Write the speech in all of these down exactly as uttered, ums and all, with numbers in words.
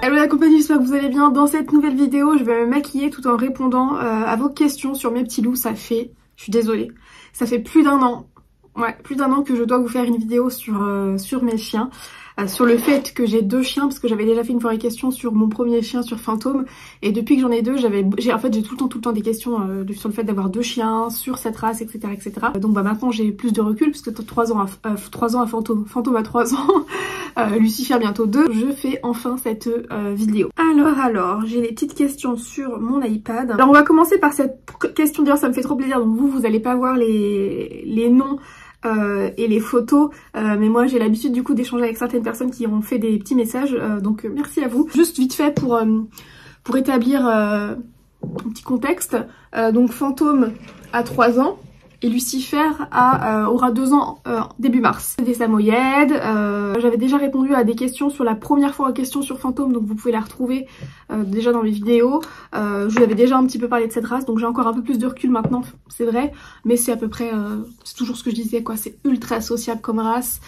Hello la compagnie, j'espère que vous allez bien. Dans cette nouvelle vidéo, je vais me maquiller tout en répondant euh, à vos questions sur mes petits loups. Ça fait, je suis désolée, ça fait plus d'un an, ouais, plus d'un an que je dois vous faire une vidéo sur, euh, sur mes chiens. Euh, sur le fait que j'ai deux chiens, parce que j'avais déjà fait une fois une question sur mon premier chien, sur Fantôme, et depuis que j'en ai deux, j'avais, j'ai en fait j'ai tout le temps tout le temps des questions euh, sur le fait d'avoir deux chiens, sur cette race, et cetera, et cetera. Donc bah maintenant j'ai plus de recul puisque trois ans à euh, trois ans à Fantôme, Fantôme à trois ans, euh, Lucifer bientôt deux. Je fais enfin cette euh, vidéo. Alors alors, j'ai des petites questions sur mon iPad. Alors on va commencer par cette question. D'ailleurs ça me fait trop plaisir. Donc vous vous allez pas voir les les noms. Euh, et les photos, euh, mais moi j'ai l'habitude du coup d'échanger avec certaines personnes qui ont fait des petits messages, euh, donc euh, merci à vous. Juste vite fait pour, euh, pour établir euh, un petit contexte, euh, donc Fantôme a trois ans et Lucifer a, euh, aura deux ans euh, début mars. Des samoyèdes, euh, j'avais déjà répondu à des questions sur la première fois en question sur Fantôme, donc vous pouvez la retrouver euh, déjà dans mes vidéos. Euh, je vous avais déjà un petit peu parlé de cette race, donc j'ai encore un peu plus de recul maintenant, c'est vrai, mais c'est à peu près, euh, c'est toujours ce que je disais quoi, c'est ultra sociable comme race.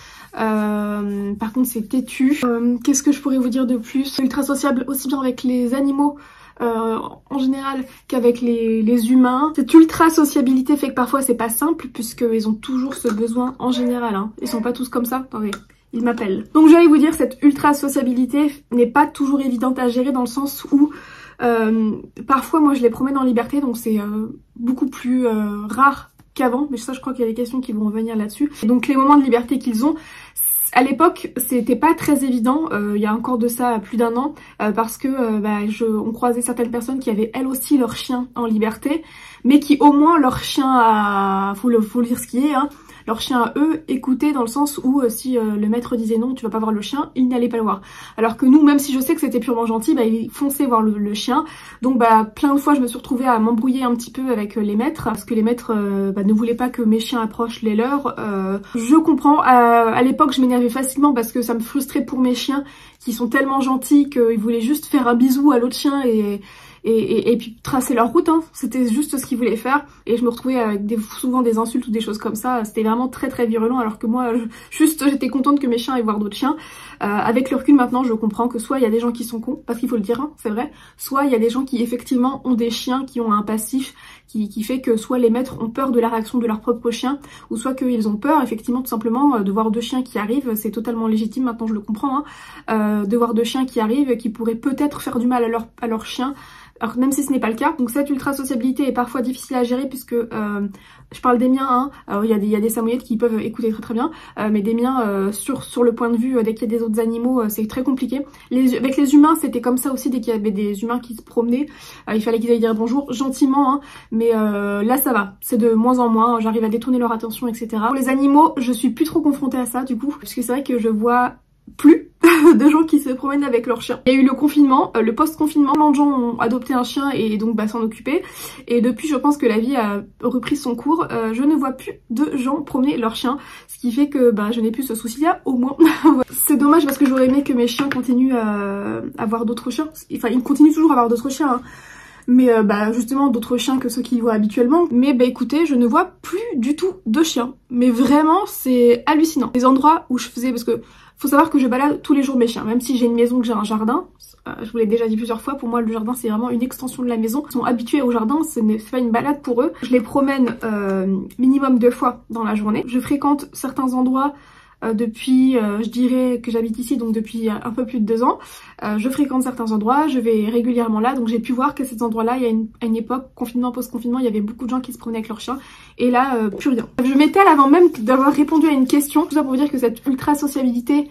Euh, par contre c'est têtu. Euh, Qu'est-ce que je pourrais vous dire de plus? Ultra sociable aussi bien avec les animaux Euh, en général qu'avec les, les humains. Cette ultra sociabilité fait que parfois c'est pas simple puisqu'ils ont toujours ce besoin en général, hein. Ils sont pas tous comme ça, attendez, ils m'appellent. Donc j'allais vous dire, cette ultra sociabilité n'est pas toujours évidente à gérer dans le sens où euh, parfois moi je les promène en liberté, donc c'est euh, beaucoup plus euh, rare qu'avant, mais ça je crois qu'il y a des questions qui vont revenir là-dessus. Donc les moments de liberté qu'ils ont, à l'époque, c'était pas très évident, euh, il y a encore de ça plus d'un an, euh, parce que euh, bah, je, on croisait certaines personnes qui avaient elles aussi leur chien en liberté, mais qui au moins leur chien à, faut le, faut le dire ce qui est, hein, leur chien à eux écoutait dans le sens où euh, si euh, le maître disait non, tu vas pas voir le chien, ils n'allaient pas le voir. Alors que nous, même si je sais que c'était purement gentil, bah ils fonçaient voir le, le chien. Donc bah plein de fois je me suis retrouvée à m'embrouiller un petit peu avec euh, les maîtres, parce que les maîtres euh, bah, ne voulaient pas que mes chiens approchent les leurs. Euh, je comprends, euh, à l'époque je m'énervais facilement parce que ça me frustrait pour mes chiens qui sont tellement gentils qu'ils voulaient juste faire un bisou à l'autre chien et... Et, et, et puis tracer leur route, hein. C'était juste ce qu'ils voulaient faire, et je me retrouvais avec des, souvent des insultes ou des choses comme ça. C'était vraiment très très virulent, alors que moi je, juste j'étais contente que mes chiens aillent voir d'autres chiens. Euh, avec le recul maintenant je comprends que soit il y a des gens qui sont cons, parce qu'il faut le dire, hein, c'est vrai, soit il y a des gens qui effectivement ont des chiens qui ont un passif qui, qui fait que soit les maîtres ont peur de la réaction de leur propre chien, ou soit qu'ils ont peur effectivement tout simplement de voir deux chiens qui arrivent. C'est totalement légitime, maintenant je le comprends, hein, euh, de voir deux chiens qui arrivent qui pourraient peut-être faire du mal à leur, à leur chien. Alors même si ce n'est pas le cas, donc cette ultra sociabilité est parfois difficile à gérer puisque euh, je parle des miens, hein. Alors il y a des, il y a des samoyèdes qui peuvent écouter très très bien, euh, mais des miens euh, sur sur le point de vue euh, dès qu'il y a des autres animaux, euh, c'est très compliqué. Les, avec les humains c'était comme ça aussi, dès qu'il y avait des humains qui se promenaient, euh, il fallait qu'ils aillent dire bonjour gentiment, hein, mais euh, là ça va, c'est de moins en moins, j'arrive à détourner leur attention, et cetera. Pour les animaux, je suis plus trop confrontée à ça du coup, parce que c'est vrai que je vois plus de gens qui se promènent avec leur chien. Il y a eu le confinement, euh, le post-confinement, plein de gens ont adopté un chien et donc bah, s'en occuper. Et depuis, je pense que la vie a repris son cours. Euh, je ne vois plus de gens promener leur chien, ce qui fait que bah, je n'ai plus ce souci-là, au moins. C'est dommage parce que j'aurais aimé que mes chiens continuent à avoir d'autres chiens. Enfin, ils continuent toujours à avoir d'autres chiens, hein. Mais euh, bah justement d'autres chiens que ceux qu'ils voient habituellement. Mais bah écoutez, je ne vois plus du tout de chiens. Mais vraiment, c'est hallucinant. Les endroits où je faisais, parce que faut savoir que je balade tous les jours mes chiens, même si j'ai une maison, que j'ai un jardin. Euh, je vous l'ai déjà dit plusieurs fois, pour moi le jardin c'est vraiment une extension de la maison. Ils sont habitués au jardin, ce n'est pas une balade pour eux. Je les promène euh, minimum deux fois dans la journée. Je fréquente certains endroits euh, depuis, euh, je dirais que j'habite ici, donc depuis un peu plus de deux ans. Euh, je fréquente certains endroits, je vais régulièrement là, donc j'ai pu voir que ces endroits-là, il y a une, à une époque, confinement, post-confinement, il y avait beaucoup de gens qui se promenaient avec leurs chiens, et là, euh, plus rien. Je m'étale avant même d'avoir répondu à une question, tout ça pour vous dire que cette ultra sociabilité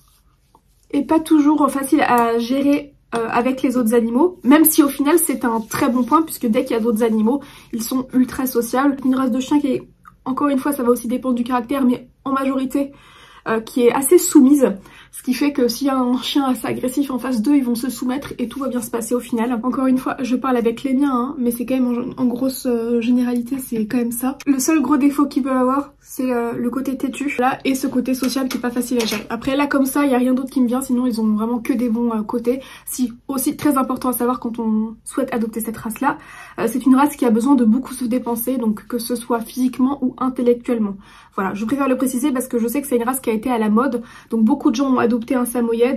est pas toujours facile à gérer euh, avec les autres animaux, même si au final c'est un très bon point, puisque dès qu'il y a d'autres animaux, ils sont ultra sociables. Une race de chien qui est, encore une fois, ça va aussi dépendre du caractère, mais en majorité, Euh, qui est assez soumise, ce qui fait que s'il y a un chien assez agressif en face d'eux, ils vont se soumettre et tout va bien se passer au final. Encore une fois, je parle avec les miens, hein, mais c'est quand même en, en grosse euh, généralité, c'est quand même ça. Le seul gros défaut qu'ils peuvent avoir, c'est euh, le côté têtu, là, et ce côté social qui est pas facile à gérer. Après là, comme ça, il y a rien d'autre qui me vient, sinon ils ont vraiment que des bons euh, côtés. Si, aussi très important à savoir quand on souhaite adopter cette race-là, euh, c'est une race qui a besoin de beaucoup se dépenser, donc que ce soit physiquement ou intellectuellement. Voilà, je préfère le préciser parce que je sais que c'est une race qui a été à la mode, donc beaucoup de gens ont adopté un samoyède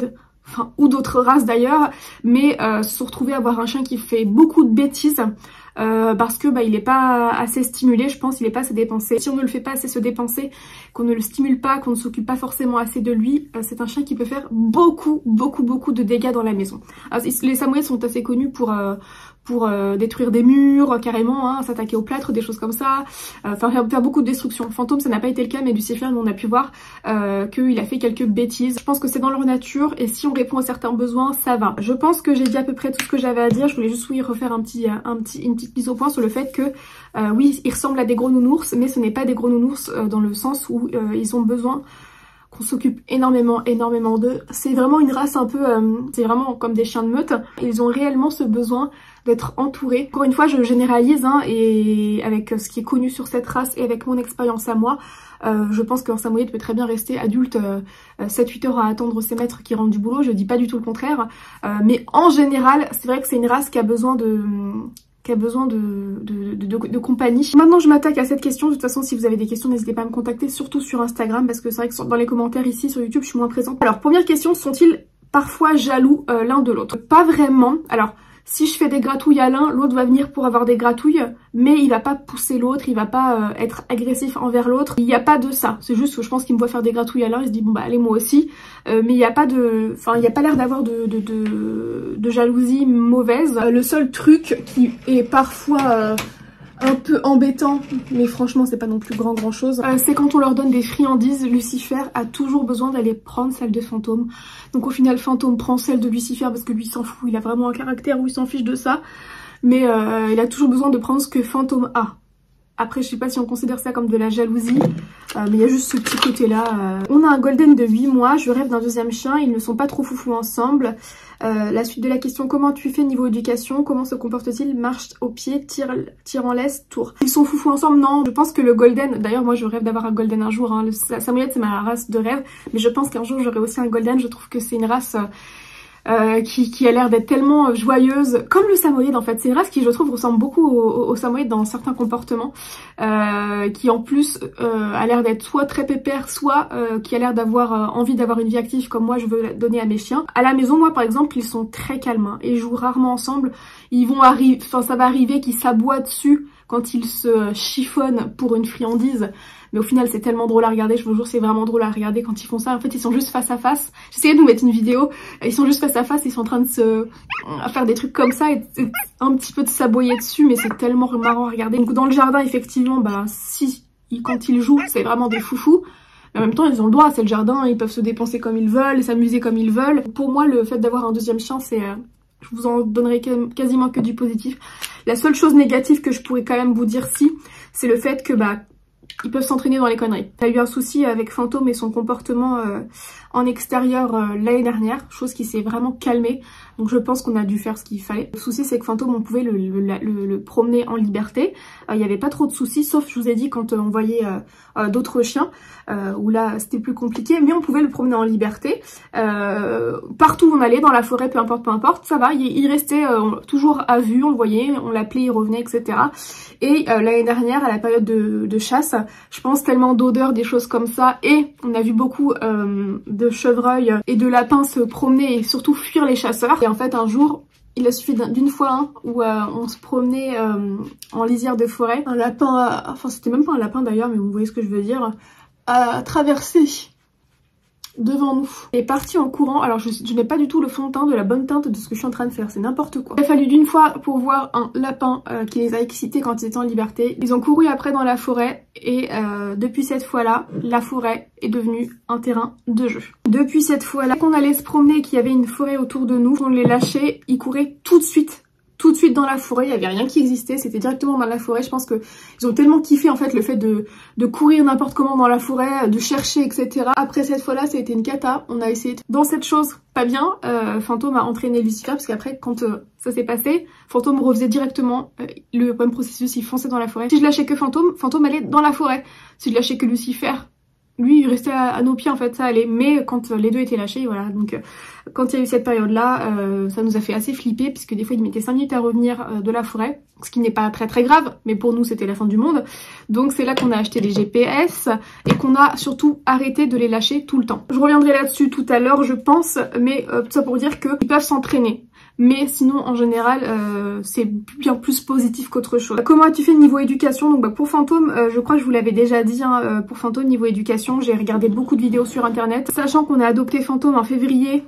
enfin ou d'autres races d'ailleurs, mais euh, se sont retrouvés à avoir un chien qui fait beaucoup de bêtises. Euh, parce que bah il est pas assez stimulé, je pense, il est pas assez dépensé. Si on ne le fait pas assez se dépenser, qu'on ne le stimule pas, qu'on ne s'occupe pas forcément assez de lui, euh, c'est un chien qui peut faire beaucoup, beaucoup, beaucoup de dégâts dans la maison. Alors, les Samoyèdes sont assez connus pour euh, pour euh, détruire des murs, carrément, hein, s'attaquer au plâtre, des choses comme ça, euh, enfin faire, faire beaucoup de destruction. Fantôme, ça n'a pas été le cas, mais Lucifer, on a pu voir euh, qu'il a fait quelques bêtises. Je pense que c'est dans leur nature, et si on répond à certains besoins, ça va. Je pense que j'ai dit à peu près tout ce que j'avais à dire. Je voulais juste oui refaire un petit, un petit, une petite mise au point sur le fait que euh, oui, ils ressemblent à des gros nounours, mais ce n'est pas des gros nounours euh, dans le sens où euh, ils ont besoin qu'on s'occupe énormément, énormément d'eux. C'est vraiment une race un peu, euh, c'est vraiment comme des chiens de meute. Ils ont réellement ce besoin d'être entourés. Encore une fois, je généralise, hein, et avec ce qui est connu sur cette race et avec mon expérience à moi, euh, je pense qu'un Samoyède peut très bien rester adulte euh, sept huit heures à attendre ses maîtres qui rentrent du boulot. Je dis pas du tout le contraire. Euh, mais en général, c'est vrai que c'est une race qui a besoin de... qui a besoin de, de, de, de, de compagnie. Maintenant, je m'attaque à cette question. De toute façon, si vous avez des questions, n'hésitez pas à me contacter, surtout sur Instagram, parce que c'est vrai que dans les commentaires ici sur YouTube, je suis moins présente. Alors, première question, sont-ils parfois jaloux euh, l'un de l'autre? Pas vraiment. Alors, si je fais des gratouilles à l'un, l'autre va venir pour avoir des gratouilles, mais il va pas pousser l'autre, il va pas euh, être agressif envers l'autre. Il n'y a pas de ça. C'est juste que je pense qu'il me voit faire des gratouilles à l'un, il se dit bon bah allez moi aussi. Euh, mais il n'y a pas de, enfin il n'y a pas l'air d'avoir de, de, de, de jalousie mauvaise. Euh, le seul truc qui est parfois euh, un peu embêtant, mais franchement c'est pas non plus grand grand chose, euh, c'est quand on leur donne des friandises. Lucifer a toujours besoin d'aller prendre celle de Fantôme. Donc au final Fantôme prend celle de Lucifer parce que lui s'en fout, il a vraiment un caractère où il s'en fiche de ça. Mais euh, il a toujours besoin de prendre ce que Fantôme a. Après je sais pas si on considère ça comme de la jalousie, euh, mais il y a juste ce petit côté là. Euh... On a un golden de huit mois, je rêve d'un deuxième chien, ils ne sont pas trop foufous ensemble. Euh, la suite de la question, comment tu fais niveau éducation? Comment se comporte-t-il? Marche au pied, tire, tire en laisse, tour. Ils sont foufous ensemble? Non, je pense que le golden, d'ailleurs moi je rêve d'avoir un golden un jour, hein. Le Samoyède c'est ma race de rêve, mais je pense qu'un jour j'aurai aussi un golden. Je trouve que c'est une race... Euh... Euh, qui, qui a l'air d'être tellement joyeuse, comme le Samoyède en fait. C'est une race qui je trouve ressemble beaucoup au, au, au Samoyède dans certains comportements, euh, qui en plus euh, a l'air d'être soit très pépère, soit euh, qui a l'air d'avoir euh, envie d'avoir une vie active comme moi je veux donner à mes chiens. À la maison moi par exemple ils sont très calmes, hein, et ils jouent rarement ensemble. Ils vont arriver, enfin ça va arriver qu'ils s'aboient dessus quand ils se chiffonnent pour une friandise. Mais au final c'est tellement drôle à regarder, je vous jure c'est vraiment drôle à regarder quand ils font ça. En fait ils sont juste face à face. J'essayais de vous mettre une vidéo, ils sont juste face à face, ils sont en train de se à faire des trucs comme ça et un petit peu de s'aboyer dessus, mais c'est tellement marrant à regarder. Donc dans le jardin effectivement, bah si quand ils jouent c'est vraiment des foufous. Mais en même temps ils ont le droit, c'est le jardin, ils peuvent se dépenser comme ils veulent, s'amuser comme ils veulent. Pour moi le fait d'avoir un deuxième chien c'est... Euh, je vous en donnerai quasiment que du positif. La seule chose négative que je pourrais quand même vous dire si, c'est le fait que bah ils peuvent s'entraîner dans les conneries. Il y a eu un souci avec Fantôme et son comportement euh, en extérieur euh, l'année dernière, chose qui s'est vraiment calmée. Donc je pense qu'on a dû faire ce qu'il fallait. Le souci c'est que Fantôme on pouvait le, le, le, le promener en liberté. Euh, il n'y avait pas trop de soucis, sauf je vous ai dit quand euh, on voyait euh, euh, d'autres chiens, euh, où là c'était plus compliqué, mais on pouvait le promener en liberté. Euh, partout où on allait, dans la forêt, peu importe, peu importe, ça va, il, il restait euh, toujours à vue, on le voyait, on l'appelait, il revenait, et cetera. Et euh, l'année dernière, à la période de, de chasse, je pense tellement d'odeurs, des choses comme ça, et on a vu beaucoup euh, de chevreuils et de lapins se promener et surtout fuir les chasseurs. Et en fait un jour, il a suffi d'une fois hein, où euh, on se promenait euh, en lisière de forêt, un lapin, a... enfin c'était même pas un lapin d'ailleurs, mais vous voyez ce que je veux dire, a traversé devant nous et parti en courant. Alors je, je n'ai pas du tout le fond de teint de la bonne teinte de ce que je suis en train de faire, c'est n'importe quoi. Il a fallu d'une fois pour voir un lapin euh, qui les a excités quand ils étaient en liberté. Ils ont couru après dans la forêt et euh, depuis cette fois-là, la forêt est devenue un terrain de jeu. Depuis cette fois-là, qu'on allait se promener, qu'il y avait une forêt autour de nous, on les lâchait, ils couraient tout de suite. Tout de suite dans la forêt, il n'y avait rien qui existait, c'était directement dans la forêt. Je pense que ils ont tellement kiffé en fait le fait de, de courir n'importe comment dans la forêt, de chercher, et cetera. Après cette fois-là, ça a été une cata. On a essayé de... Dans cette chose pas bien, euh, Fantôme a entraîné Lucifer, parce qu'après, quand euh, ça s'est passé, Fantôme refaisait directement euh, le même processus, il fonçait dans la forêt. Si je lâchais que Fantôme, Fantôme allait dans la forêt. Si je lâchais que Lucifer, lui il restait à, à nos pieds en fait, ça allait, mais quand les deux étaient lâchés, voilà, donc euh, quand il y a eu cette période là, euh, ça nous a fait assez flipper, puisque des fois il mettait cinq minutes à revenir euh, de la forêt, ce qui n'est pas très très grave, mais pour nous c'était la fin du monde. Donc c'est là qu'on a acheté les G P S et qu'on a surtout arrêté de les lâcher tout le temps. Je reviendrai là-dessus tout à l'heure je pense, mais euh, tout ça pour dire qu'ils peuvent s'entraîner. Mais sinon en général euh, c'est bien plus positif qu'autre chose. Comment as-tu fait niveau éducation? Donc bah, pour Fantôme, euh, je crois que je vous l'avais déjà dit, hein, euh, pour Fantôme niveau éducation, j'ai regardé beaucoup de vidéos sur internet. Sachant qu'on a adopté Fantôme en février,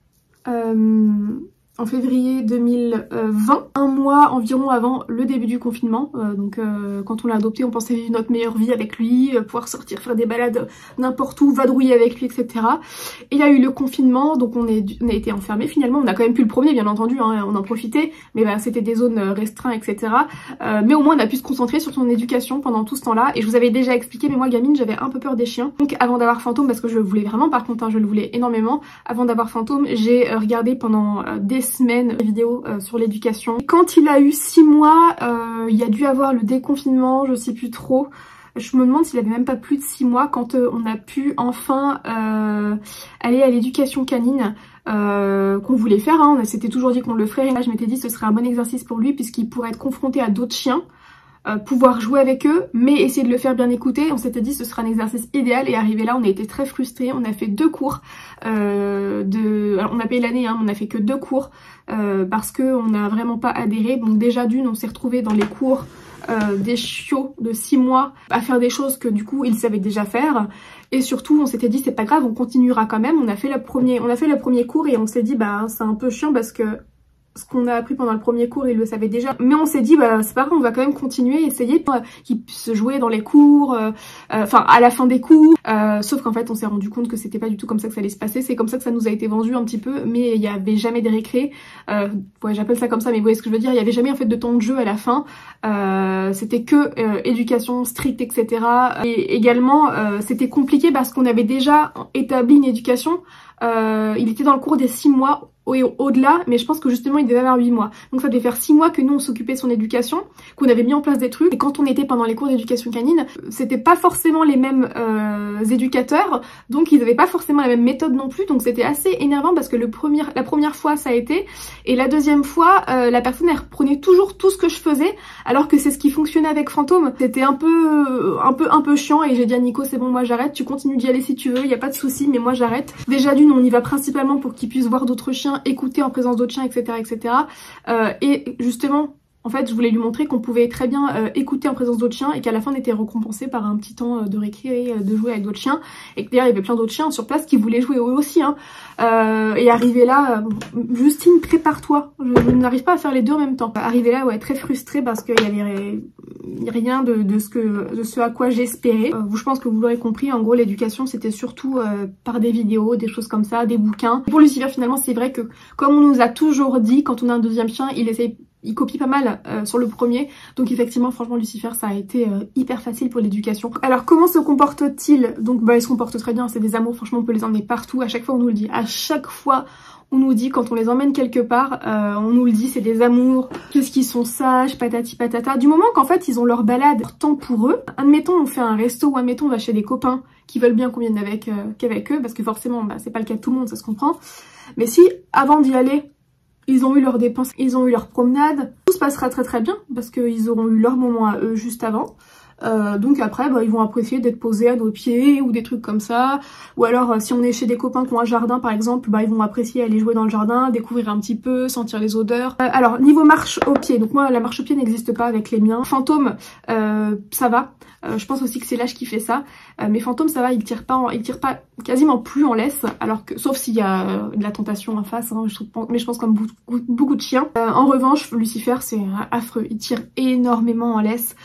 euh, en février deux mille vingt, un mois environ avant le début du confinement. Euh, donc euh, quand on l'a adopté, on pensait vivre notre meilleure vie avec lui, euh, pouvoir sortir, faire des balades n'importe où, vadrouiller avec lui, et cetera. Et il y a eu le confinement, donc on, est, on a été enfermés finalement. On a quand même pu le promener, bien entendu, hein, on en profitait, mais bah, c'était des zones restreintes, et cetera. Euh, mais au moins on a pu se concentrer sur son éducation pendant tout ce temps-là. Et je vous avais déjà expliqué, mais moi gamine, j'avais un peu peur des chiens. Donc avant d'avoir Fantôme, parce que je le voulais vraiment, par contre, hein, je le voulais énormément, avant d'avoir Fantôme, j'ai euh, regardé pendant euh, des semaines des vidéos euh, sur l'éducation. Quand il a eu six mois, euh, il y a dû avoir le déconfinement, je sais plus trop. Je me demande s'il avait même pas plus de six mois quand euh, on a pu enfin euh, aller à l'éducation canine euh, qu'on voulait faire. Hein. On s'était toujours dit qu'on le ferait. Et là, je m'étais dit que ce serait un bon exercice pour lui puisqu'il pourrait être confronté à d'autres chiens. Euh, pouvoir jouer avec eux, mais essayer de le faire bien écouter. On s'était dit que ce serait un exercice idéal et arrivé là on a été très frustrés. On a fait deux cours euh, de... Alors, on a payé l'année, hein, on a fait que deux cours euh, parce qu'on n'a vraiment pas adhéré. Donc déjà d'une on s'est retrouvés dans les cours euh, des chiots de six mois à faire des choses que du coup ils savaient déjà faire. Et surtout on s'était dit c'est pas grave, on continuera quand même. On a fait le premier, on a fait le premier cours et on s'est dit bah c'est un peu chiant parce que ce qu'on a appris pendant le premier cours, il le savait déjà. Mais on s'est dit, bah c'est pas grave, on va quand même continuer, essayer euh, qu'ils puissent jouer dans les cours, euh, euh, enfin à la fin des cours. Euh, sauf qu'en fait, on s'est rendu compte que c'était pas du tout comme ça que ça allait se passer. C'est comme ça que ça nous a été vendu un petit peu, mais il y avait jamais des récrés. Euh, ouais, j'appelle ça comme ça, mais vous voyez ce que je veux dire. Il y avait jamais en fait de temps de jeu à la fin. Euh, c'était que euh, éducation stricte, et cetera. Et également, euh, c'était compliqué parce qu'on avait déjà établi une éducation. Euh, il était dans le cours des six mois et au-delà, mais je pense que justement il devait avoir huit mois. Donc ça devait faire six mois que nous on s'occupait de son éducation, qu'on avait mis en place des trucs. Et quand on était pendant les cours d'éducation canine, c'était pas forcément les mêmes euh, éducateurs, donc ils avaient pas forcément la même méthode non plus. Donc c'était assez énervant parce que le premier, la première fois ça a été, et la deuxième fois euh, la personne elle reprenait toujours tout ce que je faisais, alors que c'est ce qui fonctionnait avec Fantôme. C'était un peu, un peu, un peu chiant et j'ai dit à Nico c'est bon moi j'arrête, tu continues d'y aller si tu veux, y a pas de souci, mais moi j'arrête. Déjà d'une on y va principalement pour qu'il puisse voir d'autres chiens, écouter en présence d'autres chiens, et cetera, et cetera. Euh, et justement, en fait, je voulais lui montrer qu'on pouvait très bien euh, écouter en présence d'autres chiens et qu'à la fin, on était récompensé par un petit temps de récré, euh, de jouer avec d'autres chiens. Et que d'ailleurs, il y avait plein d'autres chiens sur place qui voulaient jouer eux aussi. Hein. Euh, et arrivé là, euh, Justine, prépare-toi. Je, je n'arrive pas à faire les deux en même temps. Arrivé là, ouais, très frustrée parce qu'il y avait rien de, de, ce que, de ce à quoi j'espérais. Euh, je pense que vous l'aurez compris, en gros, l'éducation, c'était surtout euh, par des vidéos, des choses comme ça, des bouquins. Pour Lucifer, finalement, c'est vrai que, comme on nous a toujours dit, quand on a un deuxième chien, il essaye... il copie pas mal euh, sur le premier, donc effectivement franchement Lucifer ça a été euh, hyper facile pour l'éducation. Alors comment se comporte-t-il? Donc bah il se comporte très bien, c'est des amours, franchement on peut les emmener partout, à chaque fois on nous le dit, à chaque fois on nous dit quand on les emmène quelque part, euh, on nous le dit c'est des amours, qu'est-ce qu'ils sont sages, patati patata, du moment qu'en fait ils ont leur balade, leur temps pour eux. Admettons on fait un resto ou admettons on va chez des copains qui veulent bien qu'on vienne avec, euh, qu'avec eux, parce que forcément bah, c'est pas le cas de tout le monde, ça se comprend, mais si avant d'y aller ils ont eu leurs dépenses, ils ont eu leur promenade, tout se passera très très bien parce qu'ils auront eu leur moment à eux juste avant. Euh, donc après bah, ils vont apprécier d'être posés à nos pieds ou des trucs comme ça, ou alors euh, si on est chez des copains qui ont un jardin par exemple, bah ils vont apprécier aller jouer dans le jardin, découvrir un petit peu, sentir les odeurs. Euh, alors niveau marche au pied, donc moi la marche au pied n'existe pas avec les miens. Fantôme euh, ça va, euh, je pense aussi que c'est l'âge qui fait ça, euh, mais Fantôme ça va, il tire pas, en, il tire pas quasiment plus en laisse, alors que sauf s'il y a euh, de la tentation en face, hein, je trouve, mais je pense comme beaucoup, beaucoup de chiens. Euh, en revanche Lucifer c'est affreux, il tire énormément en laisse.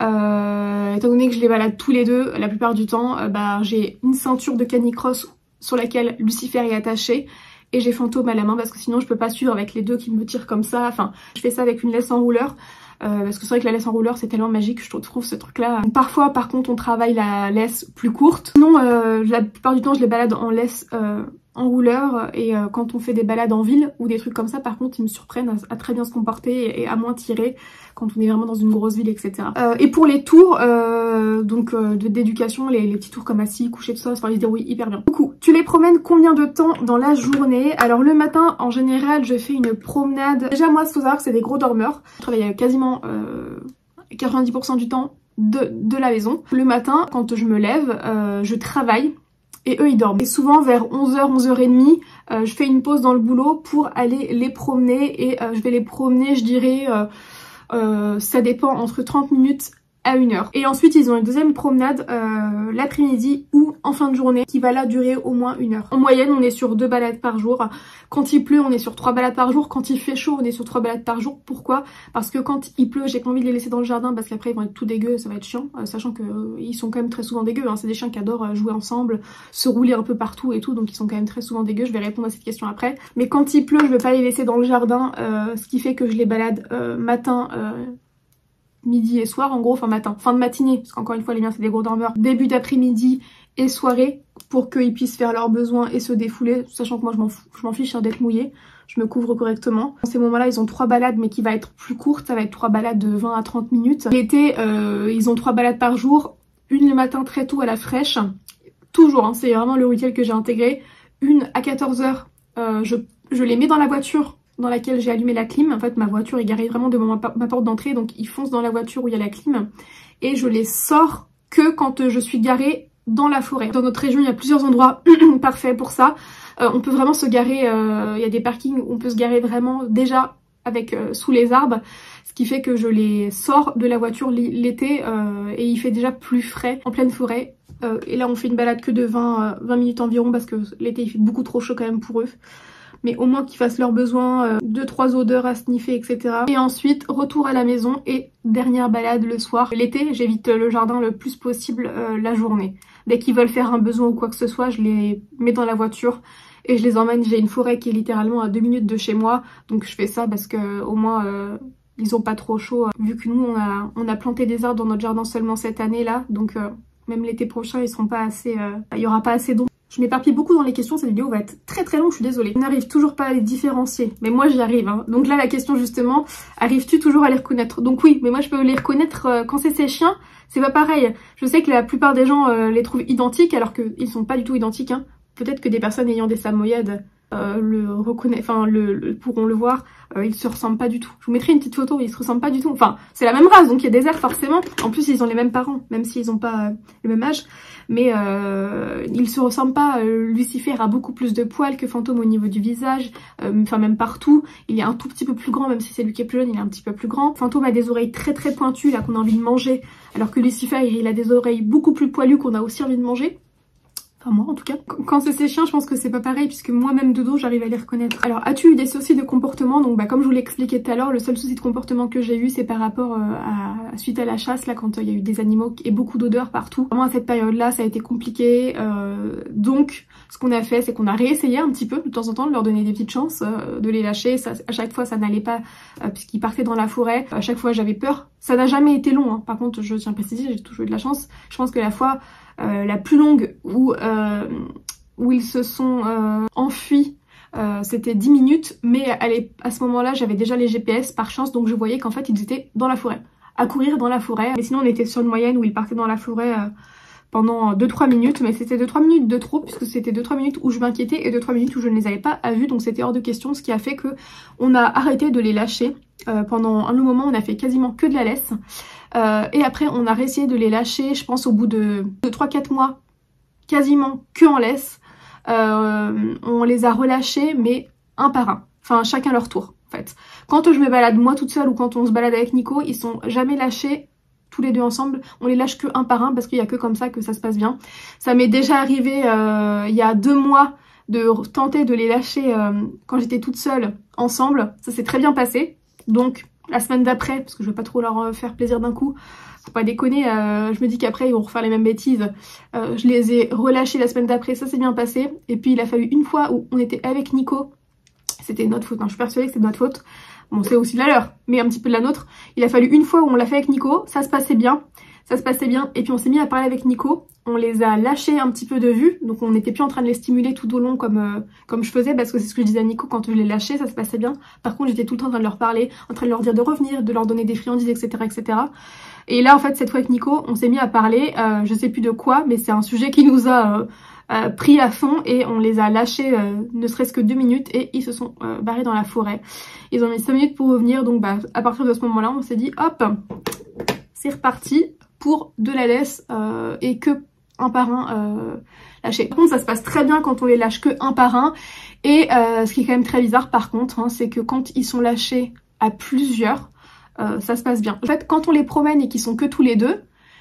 Euh, étant donné que je les balade tous les deux, la plupart du temps, euh, bah, j'ai une ceinture de canicross sur laquelle Lucifer est attaché et j'ai Fantôme à la main parce que sinon je peux pas suivre avec les deux qui me tirent comme ça. Enfin, je fais ça avec une laisse enrouleur Euh, parce que c'est vrai que la laisse en rouleur c'est tellement magique, je trouve ce truc là. Parfois par contre on travaille la laisse plus courte. Sinon euh, la plupart du temps je les balade en laisse euh, en rouleur et euh, quand on fait des balades en ville ou des trucs comme ça par contre ils me surprennent à, à très bien se comporter et à moins tirer quand on est vraiment dans une grosse ville, et cetera. Euh, et pour les tours euh, donc euh, d'éducation, les, les petits tours comme assis, coucher de sauce, enfin ils se dérouillent hyper bien. Du coup, tu les promènes combien de temps dans la journée? Alors le matin en général je fais une promenade. Déjà moi il faut savoir que c'est des gros dormeurs. Je travaille quasiment euh, quatre-vingt-dix pour cent du temps de, de la maison. Le matin quand je me lève euh, je travaille. Et eux ils dorment. Et souvent vers onze heures, onze heures trente, euh, je fais une pause dans le boulot pour aller les promener. Et euh, je vais les promener, je dirais, euh, euh, ça dépend, entre trente minutes à une heure. Et ensuite ils ont une deuxième promenade euh, l'après-midi ou en fin de journée qui va là durer au moins une heure. En moyenne on est sur deux balades par jour. Quand il pleut on est sur trois balades par jour. Quand il fait chaud on est sur trois balades par jour. Pourquoi? Parce que quand il pleut j'ai pas envie de les laisser dans le jardin parce qu'après ils vont être tout dégueux, ça va être chiant. Euh, sachant que euh, ils sont quand même très souvent dégueux, hein. C'est des chiens qui adorent euh, jouer ensemble, se rouler un peu partout et tout, donc ils sont quand même très souvent dégueux. Je vais répondre à cette question après. Mais quand il pleut je vais pas les laisser dans le jardin, euh, ce qui fait que je les balade euh, matin, euh, midi et soir en gros, enfin matin, fin de matinée, parce qu'encore une fois les miens c'est des gros dormeurs, début d'après-midi et soirée pour qu'ils puissent faire leurs besoins et se défouler, sachant que moi je m'en je m'en fiche hein, d'être mouillée, je me couvre correctement. Dans ces moments-là ils ont trois balades mais qui va être plus courte, ça va être trois balades de vingt à trente minutes. L'été euh, ils ont trois balades par jour, une le matin très tôt à la fraîche, toujours, hein, c'est vraiment le rituel que j'ai intégré, une à quatorze heures, euh, je, je les mets dans la voiture dans laquelle j'ai allumé la clim. En fait ma voiture est garée vraiment devant ma, ma porte d'entrée, donc ils foncent dans la voiture où il y a la clim et je les sors que quand je suis garée dans la forêt. Dans notre région il y a plusieurs endroits parfaits pour ça. Euh, on peut vraiment se garer, euh, il y a des parkings où on peut se garer vraiment déjà avec euh, sous les arbres, ce qui fait que je les sors de la voiture l'été euh, et il fait déjà plus frais en pleine forêt. Euh, et là on fait une balade que de vingt, vingt minutes environ parce que l'été il fait beaucoup trop chaud quand même pour eux. Mais au moins qu'ils fassent leurs besoins, euh, deux trois odeurs à sniffer, et cetera. Et ensuite, retour à la maison et dernière balade le soir. L'été, j'évite le jardin le plus possible euh, la journée. Dès qu'ils veulent faire un besoin ou quoi que ce soit, je les mets dans la voiture et je les emmène. J'ai une forêt qui est littéralement à deux minutes de chez moi, donc je fais ça parce que au moins euh, ils ont pas trop chaud. Vu que nous, on a, on a planté des arbres dans notre jardin seulement cette année là, donc euh, même l'été prochain, ils seront pas assez, euh, il y aura pas assez d'ombre. Je m'éparpille beaucoup dans les questions, cette vidéo va être très très longue, je suis désolée. Je n'arrive toujours pas à les différencier, mais moi j'y arrive. Hein. Donc là la question justement, arrives-tu toujours à les reconnaître? Donc oui, mais moi je peux les reconnaître euh, quand c'est ces chiens, c'est pas pareil. Je sais que la plupart des gens euh, les trouvent identiques alors qu'ils sont pas du tout identiques. Hein. Peut-être que des personnes ayant des samoyèdes euh, le reconnaissent, enfin le, le pourront le voir, euh, ils se ressemblent pas du tout. Je vous mettrai une petite photo où ils se ressemblent pas du tout. Enfin, c'est la même race, donc il y a des airs forcément. En plus, ils ont les mêmes parents, même s'ils ont pas euh, le même âge. Mais euh, ils se ressemblent pas. Euh, Lucifer a beaucoup plus de poils que Fantôme au niveau du visage, euh, enfin même partout. Il est un tout petit peu plus grand, même si c'est lui qui est plus jeune, il est un petit peu plus grand. Fantôme a des oreilles très très pointues, là qu'on a envie de manger, alors que Lucifer, il a des oreilles beaucoup plus poilues qu'on a aussi envie de manger. Enfin moi en tout cas. Quand c'est ces chiens, je pense que c'est pas pareil puisque moi-même de dos j'arrive à les reconnaître. Alors as-tu eu des soucis de comportement? Donc bah comme je vous l'ai expliqué tout à l'heure, le seul souci de comportement que j'ai eu c'est par rapport euh, à suite à la chasse là quand il euh, y a eu des animaux et beaucoup d'odeurs partout. Vraiment à cette période là ça a été compliqué. Euh, donc ce qu'on a fait c'est qu'on a réessayé un petit peu de temps en temps de leur donner des petites chances, euh, de les lâcher. Ça, à chaque fois ça n'allait pas euh, puisqu'ils partaient dans la forêt. À chaque fois j'avais peur. Ça n'a jamais été long hein. Par contre je tiens à préciser, j'ai toujours eu de la chance. Je pense que la fois Euh, la plus longue où, euh, où ils se sont euh, enfuis, euh, c'était dix minutes, mais à, à ce moment-là j'avais déjà les G P S par chance, donc je voyais qu'en fait ils étaient dans la forêt, à courir dans la forêt. Mais sinon on était sur une moyenne où ils partaient dans la forêt euh, pendant deux trois minutes, mais c'était deux trois minutes de trop, puisque c'était deux trois minutes où je m'inquiétais et deux trois minutes où je ne les avais pas à vue, donc c'était hors de question, ce qui a fait que on a arrêté de les lâcher. Euh, pendant un long moment on a fait quasiment que de la laisse. Euh, et après on a réessayé de les lâcher, je pense au bout de, de trois quatre mois, quasiment que en laisse. Euh, on les a relâchés mais un par un, enfin chacun leur tour en fait. Quand je me balade moi toute seule ou quand on se balade avec Nico, ils sont jamais lâchés tous les deux ensemble, on les lâche que un par un parce qu'il y a que comme ça que ça se passe bien. Ça m'est déjà arrivé euh, il y a deux mois de tenter de les lâcher euh, quand j'étais toute seule ensemble, ça s'est très bien passé. Donc la semaine d'après, parce que je veux pas trop leur faire plaisir d'un coup, faut pas déconner, euh, je me dis qu'après ils vont refaire les mêmes bêtises. Euh, je les ai relâchés la semaine d'après, ça s'est bien passé. Et puis il a fallu une fois où on était avec Nico, c'était notre faute, hein, je suis persuadée que c'est notre faute. bon c'est aussi de la leur, mais un petit peu de la nôtre. Il a fallu une fois où on l'a fait avec Nico, ça se passait bien, ça se passait bien, et puis on s'est mis à parler avec Nico, on les a lâchés un petit peu de vue, donc on n'était plus en train de les stimuler tout au long comme, euh, comme je faisais, parce que c'est ce que je disais à Nico quand je les lâchais, ça se passait bien. Par contre j'étais tout le temps en train de leur parler, en train de leur dire de revenir, de leur donner des friandises, et cetera et cetera. Et là en fait cette fois avec Nico, on s'est mis à parler, euh, je sais plus de quoi, mais c'est un sujet qui nous a... Euh, Euh, pris à fond et on les a lâchés euh, ne serait-ce que deux minutes et ils se sont euh, barrés dans la forêt. Ils ont mis cinq minutes pour revenir, donc bah, à partir de ce moment-là on s'est dit hop, c'est reparti pour de la laisse euh, et que un par un euh, lâché. Par contre ça se passe très bien quand on les lâche que un par un et euh, ce qui est quand même très bizarre par contre, hein, c'est que quand ils sont lâchés à plusieurs, euh, ça se passe bien. En fait quand on les promène et qu'ils sont que tous les deux,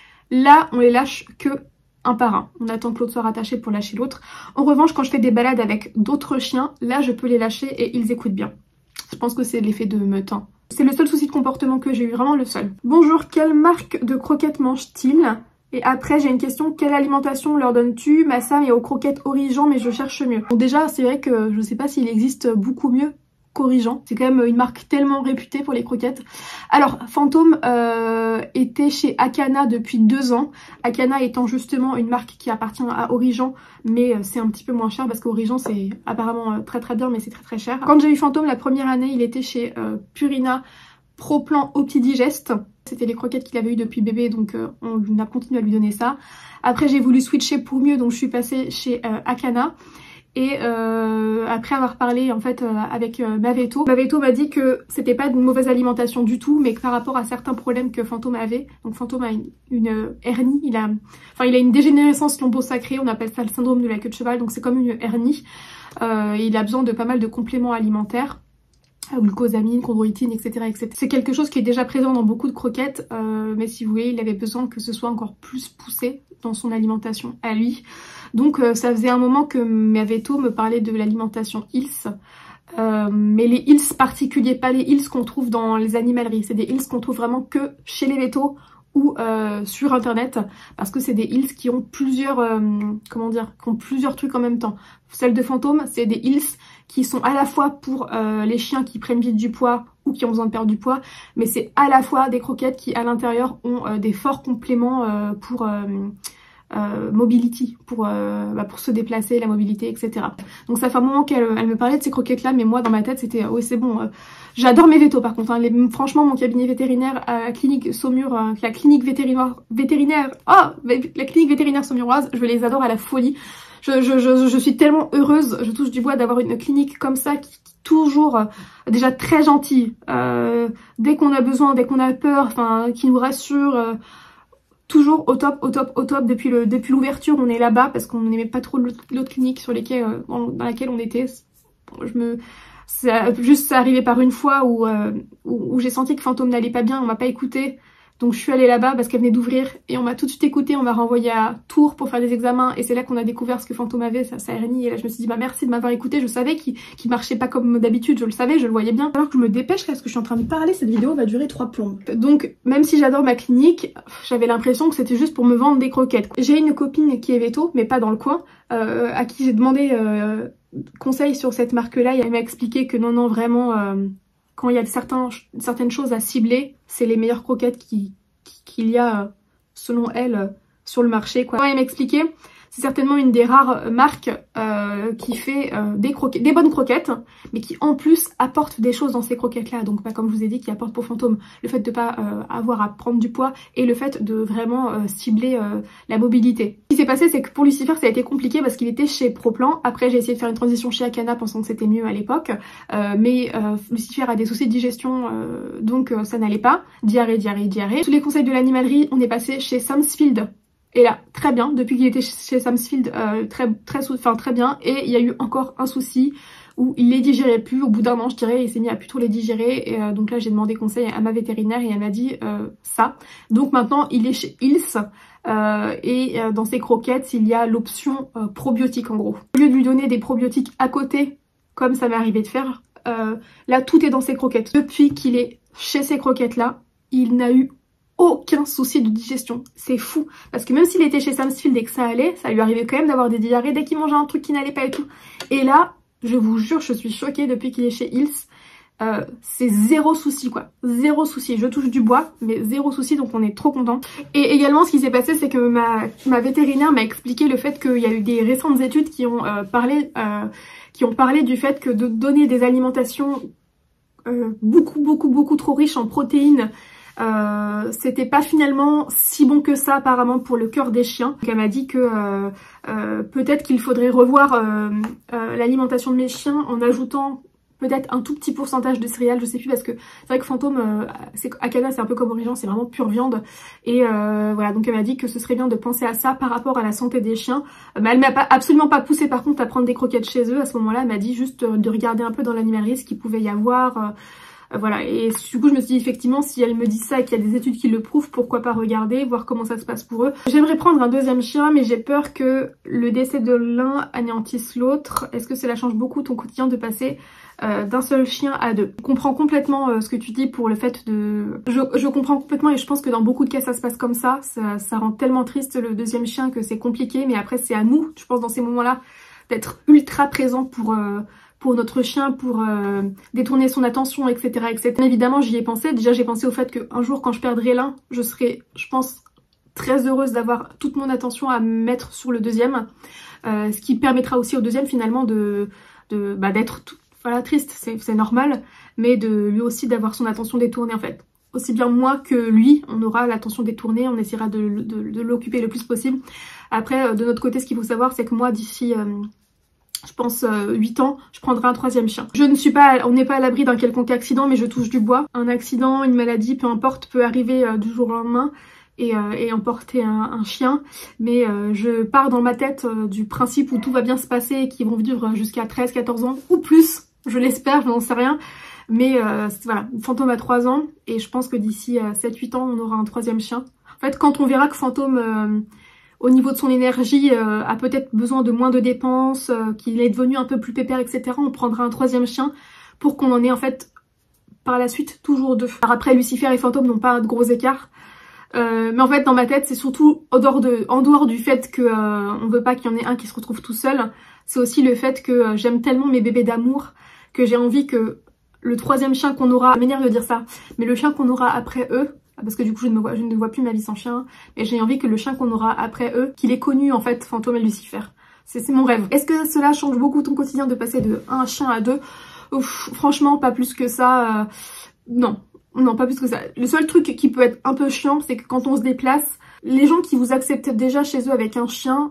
là on les lâche que un par un. On attend que l'autre soit rattaché pour lâcher l'autre. En revanche, quand je fais des balades avec d'autres chiens, là je peux les lâcher et ils écoutent bien. Je pense que c'est l'effet de meute. Hein. C'est le seul souci de comportement que j'ai eu, vraiment le seul. Bonjour, quelle marque de croquettes mange-t-il? Et après j'ai une question, quelle alimentation leur donnes-tu? Ma Sam est aux croquettes Origen mais je cherche mieux. Bon déjà c'est vrai que je sais pas s'il existe beaucoup mieux qu'Origen. C'est quand même une marque tellement réputée pour les croquettes. Alors, Fantôme euh, était chez Akana depuis deux ans. Akana étant justement une marque qui appartient à Origen, mais euh, c'est un petit peu moins cher parce qu'Origen c'est apparemment euh, très très bien, mais c'est très très cher. Quand j'ai eu Fantôme la première année, il était chez euh, Purina Pro Plan Optidigest. C'était les croquettes qu'il avait eu depuis bébé, donc euh, on a continué à lui donner ça. Après j'ai voulu switcher pour mieux, donc je suis passée chez euh, Akana. Et euh, après avoir parlé en fait euh, avec euh, Maveto, Maveto m'a dit que c'était pas une mauvaise alimentation du tout, mais que par rapport à certains problèmes que Fantôme avait, donc Fantôme a une, une hernie, il a, enfin il a une dégénérescence lombo-sacrée, on appelle ça le syndrome de la queue de cheval, donc c'est comme une hernie. Euh, il a besoin de pas mal de compléments alimentaires, glucosamine, chondroïtine, et cetera et cetera. C'est quelque chose qui est déjà présent dans beaucoup de croquettes, euh, mais si vous voulez, il avait besoin que ce soit encore plus poussé dans son alimentation à lui. Donc euh, ça faisait un moment que Maveto me parlait de l'alimentation Hills, euh, mais les Hills particuliers, pas les Hills qu'on trouve dans les animaleries, c'est des Hills qu'on trouve vraiment que chez les vétos ou euh, sur internet, parce que c'est des Hills qui ont plusieurs, euh, comment dire, qui ont plusieurs trucs en même temps. Celle de Fantôme, c'est des Hills qui sont à la fois pour euh, les chiens qui prennent vite du poids ou qui ont besoin de perdre du poids, mais c'est à la fois des croquettes qui à l'intérieur ont euh, des forts compléments euh, pour euh, euh, mobility, pour, euh, bah, pour se déplacer, la mobilité, et cetera. Donc ça fait un moment qu'elle elle me parlait de ces croquettes là, mais moi dans ma tête c'était oui c'est bon. Euh, J'adore mes vétos par contre, hein. Les, franchement mon cabinet vétérinaire à la clinique Saumur, euh, la clinique vétérinaire, vétérinaire, oh, la clinique vétérinaire saumuroise, je les adore à la folie. Je, je, je, je suis tellement heureuse, je touche du bois d'avoir une clinique comme ça qui, qui toujours euh, déjà très gentille, euh, dès qu'on a besoin, dès qu'on a peur, enfin qui nous rassure, euh, toujours au top, au top, au top. Depuis le depuis l'ouverture on est là-bas parce qu'on n'aimait pas trop l'autre clinique sur lesquelles, euh, dans, dans laquelle on était. Je me... Ça, juste ça arrivait par une fois où, euh, où, où j'ai senti que Fantôme n'allait pas bien, on m'a pas écouté. Donc je suis allée là-bas parce qu'elle venait d'ouvrir et on m'a tout de suite écouté, on m'a renvoyé à Tours pour faire des examens et c'est là qu'on a découvert ce que Fantôme avait, sa, sa hernie, et là je me suis dit bah merci de m'avoir écouté, je savais qu'il qu'il marchait pas comme d'habitude, je le savais, je le voyais bien. Alors que je me dépêche parce que je suis en train de parler, cette vidéo va durer trois plombes. Donc même si j'adore ma clinique, j'avais l'impression que c'était juste pour me vendre des croquettes. J'ai une copine qui est véto, mais pas dans le coin, euh, à qui j'ai demandé euh, conseil sur cette marque-là et elle m'a expliqué que non non vraiment... Euh, quand il y a certains, certaines choses à cibler, c'est les meilleures croquettes qui, qui, qu'il y a, selon elle, sur le marché, quoi. Elle m'expliquait, c'est certainement une des rares marques euh, qui fait euh, des croquettes, des bonnes croquettes, mais qui en plus apporte des choses dans ces croquettes-là. Donc, bah, comme je vous ai dit, qui apporte pour Fantôme le fait de pas euh, avoir à prendre du poids et le fait de vraiment euh, cibler euh, la mobilité. Ce qui s'est passé, c'est que pour Lucifer, ça a été compliqué parce qu'il était chez Proplan. Après, j'ai essayé de faire une transition chez Akana pensant que c'était mieux à l'époque, euh, mais euh, Lucifer a des soucis de digestion, euh, donc euh, ça n'allait pas. Diarrhée, diarrhée, diarrhée. Tous les conseils de l'animalerie, on est passé chez Samsfield. Et là, très bien, depuis qu'il était chez Samsfield, euh, très, très, enfin, très bien. Et il y a eu encore un souci où il les digérait plus. Au bout d'un an, je dirais, il s'est mis à plus trop les digérer. Et euh, donc là, j'ai demandé conseil à ma vétérinaire et elle m'a dit euh, ça. Donc maintenant, il est chez Hills. Euh, et euh, dans ses croquettes, il y a l'option euh, probiotique en gros. Au lieu de lui donner des probiotiques à côté, comme ça m'est arrivé de faire, euh, là, tout est dans ses croquettes. Depuis qu'il est chez ces croquettes-là, il n'a eu aucun souci de digestion. C'est fou. Parce que même s'il était chez Samsfield et que ça allait, ça lui arrivait quand même d'avoir des diarrhées dès qu'il mangeait un truc qui n'allait pas et tout. Et là, je vous jure, je suis choquée depuis qu'il est chez Hills. Euh, c'est zéro souci quoi, zéro souci, je touche du bois mais zéro souci, donc on est trop content. Et également ce qui s'est passé, c'est que ma, ma vétérinaire m'a expliqué le fait qu'il y a eu des récentes études qui ont euh, parlé euh, qui ont parlé du fait que de donner des alimentations euh, beaucoup beaucoup beaucoup trop riches en protéines, Euh, c'était pas finalement si bon que ça apparemment pour le cœur des chiens. Donc elle m'a dit que euh, euh, peut-être qu'il faudrait revoir euh, euh, l'alimentation de mes chiens en ajoutant peut-être un tout petit pourcentage de céréales, je sais plus, parce que c'est vrai que Fantôme, euh, c'est, Akana c'est un peu comme Origin, c'est vraiment pure viande. Et euh, voilà, donc elle m'a dit que ce serait bien de penser à ça par rapport à la santé des chiens. Mais elle m'a pas, absolument pas poussé par contre à prendre des croquettes chez eux à ce moment-là. Elle m'a dit juste de regarder un peu dans l'animalerie ce qu'il pouvait y avoir. Euh, Voilà, et du coup je me suis dit effectivement, si elle me dit ça et qu'il y a des études qui le prouvent, pourquoi pas regarder, voir comment ça se passe pour eux. J'aimerais prendre un deuxième chien, mais j'ai peur que le décès de l'un anéantisse l'autre. Est-ce que cela change beaucoup ton quotidien de passer euh, d'un seul chien à deux? Je comprends complètement euh, ce que tu dis pour le fait de... Je, je comprends complètement, et je pense que dans beaucoup de cas ça se passe comme ça. Ça, ça rend tellement triste le deuxième chien que c'est compliqué, mais après c'est à nous, je pense dans ces moments-là, d'être ultra présent pour... Euh, pour notre chien, pour euh, détourner son attention, et cetera, et cetera. Évidemment, j'y ai pensé. Déjà, j'ai pensé au fait qu'un jour, quand je perdrai l'un, je serai, je pense, très heureuse d'avoir toute mon attention à mettre sur le deuxième. Euh, ce qui permettra aussi au deuxième, finalement, de, de bah, d'être voilà, triste, c'est normal, mais de lui aussi d'avoir son attention détournée, en fait. Aussi bien moi que lui, on aura l'attention détournée, on essaiera de, de, de l'occuper le plus possible. Après, de notre côté, ce qu'il faut savoir, c'est que moi, d'ici... Euh, je pense euh, huit ans, je prendrai un troisième chien. Je ne suis pas, on n'est pas à l'abri d'un quelconque accident, mais je touche du bois. Un accident, une maladie, peu importe, peut arriver euh, du jour au lendemain et, euh, et emporter un, un chien. Mais euh, je pars dans ma tête euh, du principe où tout va bien se passer et qu'ils vont vivre jusqu'à treize quatorze ans ou plus. Je l'espère, je n'en sais rien. Mais euh, voilà, Fantôme a trois ans et je pense que d'ici euh, sept huit ans, on aura un troisième chien. En fait, quand on verra que Fantôme... Euh, au niveau de son énergie, euh, a peut-être besoin de moins de dépenses, euh, qu'il est devenu un peu plus pépère, et cetera. On prendra un troisième chien pour qu'on en ait en fait par la suite toujours deux. Alors après, Lucifer et Fantôme n'ont pas de gros écarts. Euh, mais en fait, dans ma tête, c'est surtout en dehors, de, en dehors du fait que euh, on veut pas qu'il y en ait un qui se retrouve tout seul. C'est aussi le fait que euh, j'aime tellement mes bébés d'amour que j'ai envie que le troisième chien qu'on aura, ça m'énerve de dire ça, mais le chien qu'on aura après eux, parce que du coup je ne vois, je ne vois plus ma vie sans chien, mais j'ai envie que le chien qu'on aura après eux, qu'il ait connu en fait Fantôme et Lucifer. C'est mon rêve. Est-ce que cela change beaucoup ton quotidien de passer de un chien à deux? Ouf, franchement pas plus que ça, euh, non, non pas plus que ça. Le seul truc qui peut être un peu chiant, c'est que quand on se déplace, les gens qui vous acceptent déjà chez eux avec un chien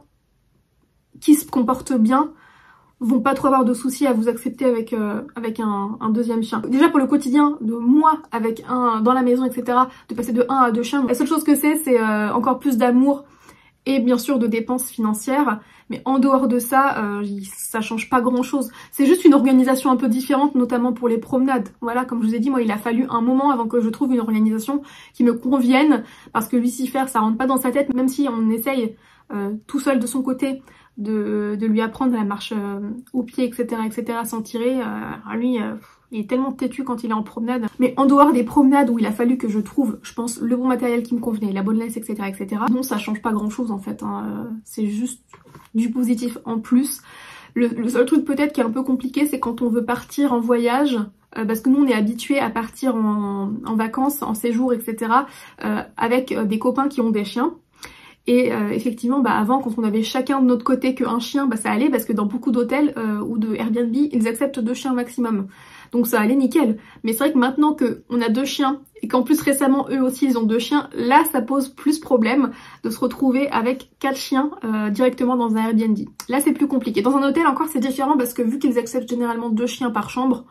qui se comporte bien, vont pas trop avoir de soucis à vous accepter avec euh, avec un, un deuxième chien. Déjà pour le quotidien de moi avec un dans la maison, et cetera, de passer de un à deux chiens, la seule chose que c'est, c'est euh, encore plus d'amour et bien sûr de dépenses financières. Mais en dehors de ça, euh, ça change pas grand chose. C'est juste une organisation un peu différente, notamment pour les promenades. Voilà, comme je vous ai dit, moi il a fallu un moment avant que je trouve une organisation qui me convienne, parce que Lucifer ça rentre pas dans sa tête, même si on essaye euh, tout seul de son côté De, de lui apprendre la marche euh, au pied, et cetera, et cetera, sans tirer. Euh, lui, euh, il est tellement têtu quand il est en promenade. Mais en dehors des promenades où il a fallu que je trouve, je pense, le bon matériel qui me convenait, la bonne laisse, et cetera, et cetera. Non, ça change pas grand-chose en fait. Hein. C'est juste du positif en plus. Le, le seul truc peut-être qui est un peu compliqué, c'est quand on veut partir en voyage. Euh, parce que nous on est habitués à partir en, en vacances, en séjour, et cetera. Euh, avec euh, des copains qui ont des chiens. Et euh, effectivement, bah avant, quand on avait chacun de notre côté qu'un chien, bah ça allait, parce que dans beaucoup d'hôtels euh, ou de Airbnb, ils acceptent deux chiens maximum. Donc ça allait nickel. Mais c'est vrai que maintenant qu'on a deux chiens, et qu'en plus récemment, eux aussi, ils ont deux chiens, là, ça pose plus problème de se retrouver avec quatre chiens euh, directement dans un Airbnb. Là, c'est plus compliqué. Dans un hôtel, encore, c'est différent, parce que vu qu'ils acceptent généralement deux chiens par chambre,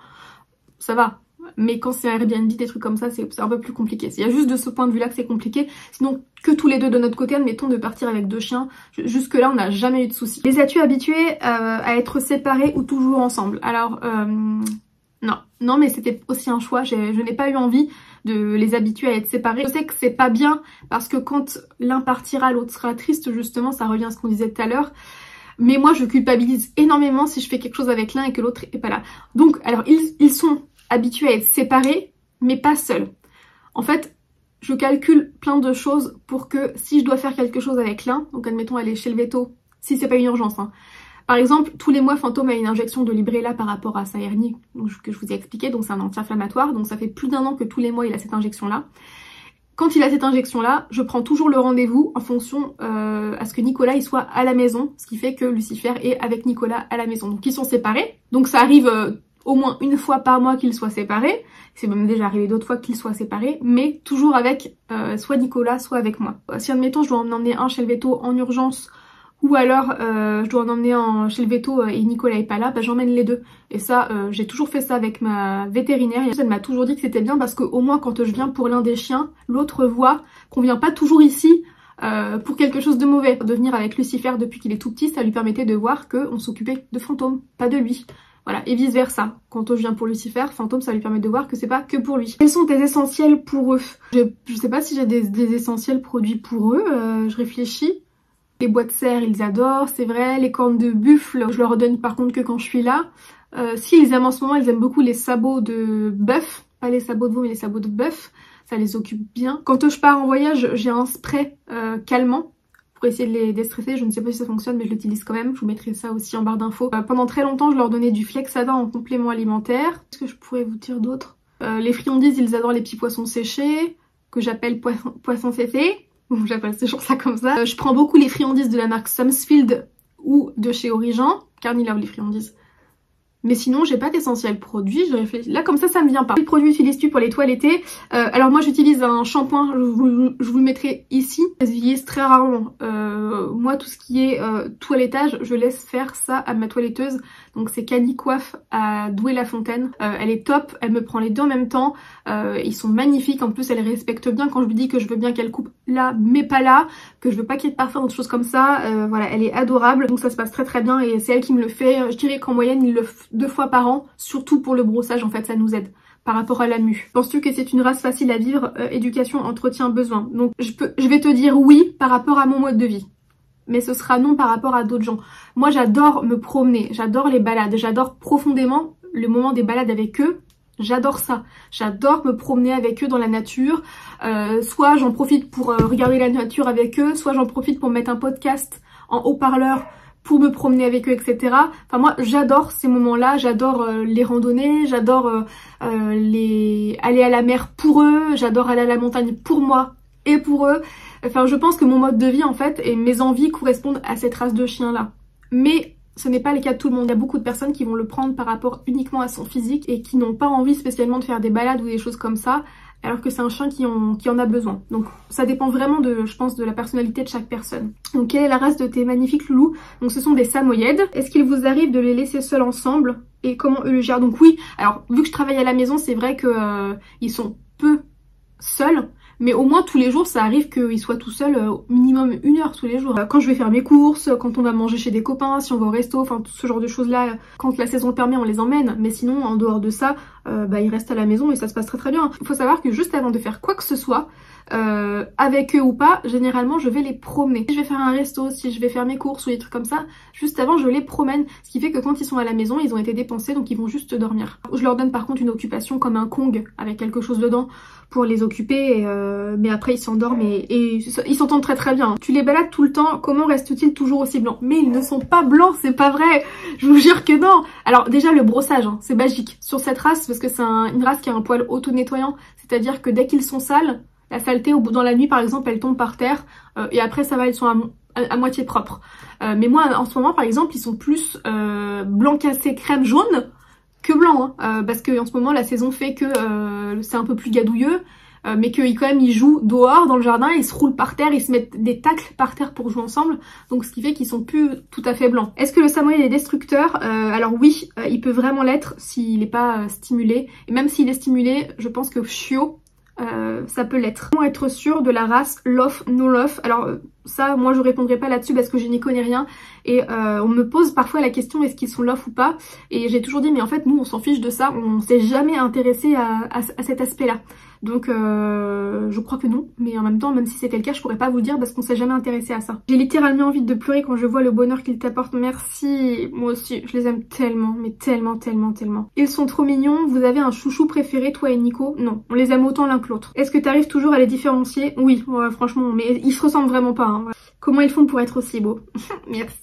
ça va. Mais quand c'est un Airbnb, des trucs comme ça, c'est un peu plus compliqué. Il y a juste de ce point de vue-là que c'est compliqué. Sinon, que tous les deux de notre côté, admettons de partir avec deux chiens, jusque là, on n'a jamais eu de soucis. Les as-tu habitués euh, à être séparés ou toujours ensemble? Alors, euh, non. Non, mais c'était aussi un choix. Je n'ai pas eu envie de les habituer à être séparés. Je sais que c'est pas bien, parce que quand l'un partira, l'autre sera triste, justement, ça revient à ce qu'on disait tout à l'heure. Mais moi, je culpabilise énormément si je fais quelque chose avec l'un et que l'autre est pas là. Donc, alors, ils, ils sont habitués à être séparés, mais pas seuls. En fait, je calcule plein de choses pour que si je dois faire quelque chose avec l'un, donc admettons aller chez le véto, si c'est pas une urgence, hein, Par exemple, tous les mois, Fantôme a une injection de Librela par rapport à sa hernie, donc, que je vous ai expliqué, donc c'est un anti-inflammatoire, donc ça fait plus d'un an que tous les mois il a cette injection-là. Quand il a cette injection-là, je prends toujours le rendez-vous en fonction euh, à ce que Nicolas il soit à la maison, ce qui fait que Lucifer est avec Nicolas à la maison. Donc ils sont séparés, donc ça arrive euh, au moins une fois par mois qu'ils soient séparés, c'est même déjà arrivé d'autres fois qu'ils soient séparés, mais toujours avec euh, soit Nicolas, soit avec moi. Si admettons je dois en emmener un chez le veto en urgence, ou alors euh, je dois en emmener un chez le veto et Nicolas est pas là, bah j'emmène les deux. Et ça, euh, j'ai toujours fait ça avec ma vétérinaire. Elle m'a toujours dit que c'était bien parce qu'au moins quand je viens pour l'un des chiens, l'autre voit qu'on vient pas toujours ici euh, pour quelque chose de mauvais. De venir avec Lucifer depuis qu'il est tout petit, ça lui permettait de voir qu'on s'occupait de Fantôme, pas de lui. Voilà, et vice versa. Quand je viens pour Lucifer, Fantôme, ça lui permet de voir que c'est pas que pour lui. Quels sont tes essentiels pour eux? je, je sais pas si j'ai des, des essentiels produits pour eux, euh, je réfléchis. Les bois de serre, ils adorent, c'est vrai. Les cornes de buffle, je leur donne par contre que quand je suis là. Euh, si ils aiment en ce moment, ils aiment beaucoup les sabots de bœuf. Pas les sabots de veau, mais les sabots de bœuf. Ça les occupe bien. Quand je pars en voyage, j'ai un spray euh, calmant pour essayer de les déstresser. Je ne sais pas si ça fonctionne, mais je l'utilise quand même. Je vous mettrai ça aussi en barre d'infos. Euh, pendant très longtemps, je leur donnais du Flexava en complément alimentaire. Qu'est-ce que je pourrais vous dire d'autre? euh, Les friandises, ils adorent les petits poissons séchés, que j'appelle poisson, poisson séché. J'appelle toujours ça comme ça. Euh, je prends beaucoup les friandises de la marque Sumsfield ou de chez Origen. Carny Love les friandises. Mais sinon, j'ai pas d'essentiel produit. Je réfléchis. Là, comme ça, ça me vient pas. Quel produit utilises-tu pour les toilettés? euh, Alors moi, j'utilise un shampoing. Je vous, je vous le mettrai ici. J'utilise très rarement. Euh, moi, tout ce qui est euh, toilettage, je laisse faire ça à ma toiletteuse. Donc c'est Canicoiffe à Douai-la-Fontaine. Euh, elle est top. Elle me prend les deux en même temps. Euh, ils sont magnifiques. En plus, elle respecte bien quand je lui dis que je veux bien qu'elle coupe là, mais pas là. Que je veux pas qu'il y ait de parfum, autre chose comme ça. Euh, voilà, elle est adorable. Donc ça se passe très très bien et c'est elle qui me le fait. Je dirais qu'en moyenne, il le fait deux fois par an, surtout pour le brossage, en fait ça nous aide par rapport à la mue. Penses-tu que c'est une race facile à vivre? euh, Éducation, entretien, besoin. Donc je, peux, je vais te dire oui par rapport à mon mode de vie, mais ce sera non par rapport à d'autres gens. Moi j'adore me promener, j'adore les balades, j'adore profondément le moment des balades avec eux. J'adore ça, j'adore me promener avec eux dans la nature, euh, soit j'en profite pour euh, regarder la nature avec eux, soit j'en profite pour mettre un podcast en haut-parleur pour me promener avec eux, et cetera. Enfin moi j'adore ces moments-là, j'adore euh, les randonnées, j'adore euh, euh, les aller à la mer pour eux, j'adore aller à la montagne pour moi et pour eux. Enfin je pense que mon mode de vie en fait et mes envies correspondent à cette race de chien-là. Mais ce n'est pas le cas de tout le monde. Il y a beaucoup de personnes qui vont le prendre par rapport uniquement à son physique et qui n'ont pas envie spécialement de faire des balades ou des choses comme ça, alors que c'est un chien qui en, qui en a besoin. Donc ça dépend vraiment de, je pense, de la personnalité de chaque personne. Donc quelle est la race de tes magnifiques loulous? Donc ce sont des samoyèdes. Est-ce qu'il vous arrive de les laisser seuls ensemble et comment eux le gèrent? Donc oui, alors vu que je travaille à la maison, c'est vrai que euh, ils sont peu seuls. Mais au moins tous les jours ça arrive qu'ils soient tout seuls euh, minimum une heure tous les jours. Quand je vais faire mes courses, quand on va manger chez des copains, si on va au resto, enfin tout ce genre de choses là, quand la saison le permet on les emmène. Mais sinon en dehors de ça, euh, bah, ils restent à la maison et ça se passe très très bien. Il faut savoir que juste avant de faire quoi que ce soit, euh, avec eux ou pas, généralement je vais les promener. Si je vais faire un resto, si je vais faire mes courses ou des trucs comme ça, juste avant je les promène. Ce qui fait que quand ils sont à la maison, ils ont été dépensés donc ils vont juste dormir. Je leur donne par contre une occupation comme un Kong avec quelque chose dedans pour les occuper, et, euh, mais après ils s'endorment et, et ils s'entendent très très bien. Tu les balades tout le temps, comment restent-ils toujours aussi blancs? Mais ils ne sont pas blancs, c'est pas vrai, je vous jure que non. Alors déjà le brossage, hein, c'est magique sur cette race parce que c'est un, une race qui a un poil auto-nettoyant, c'est-à-dire que dès qu'ils sont sales, la saleté au bout dans la nuit par exemple elle tombe par terre euh, et après ça va, ils sont à, à, à moitié propres. Euh, mais moi en ce moment par exemple ils sont plus euh, blanc cassé crème jaune que blanc, hein, euh, parce que en ce moment la saison fait que euh, c'est un peu plus gadouilleux, euh, mais qu'ils quand même ils jouent dehors dans le jardin, ils se roulent par terre, ils se mettent des tacles par terre pour jouer ensemble, donc ce qui fait qu'ils sont plus tout à fait blancs. Est-ce que le samoyède est destructeur? euh, Alors oui, euh, il peut vraiment l'être s'il n'est pas euh, stimulé, et même s'il est stimulé, je pense que chiot, Euh, ça peut l'être. Comment être sûr de la race Lof, no Lof? Alors ça, moi je répondrai pas là-dessus parce que je n'y connais rien et euh, on me pose parfois la question est-ce qu'ils sont Lof ou pas, et j'ai toujours dit mais en fait nous on s'en fiche de ça, on s'est jamais intéressé à, à, à cet aspect-là. Donc euh, je crois que non, mais en même temps même si c'était le cas je pourrais pas vous le dire parce qu'on s'est jamais intéressé à ça. J'ai littéralement envie de pleurer quand je vois le bonheur qu'ils t'apportent. Merci, moi aussi, je les aime tellement, mais tellement, tellement, tellement. Ils sont trop mignons. Vous avez un chouchou préféré toi et Nico? Non, on les aime autant l'un que l'autre. Est-ce que tu arrives toujours à les différencier? Oui, ouais, franchement, mais ils se ressemblent vraiment pas. Hein. Comment ils font pour être aussi beaux? Merci.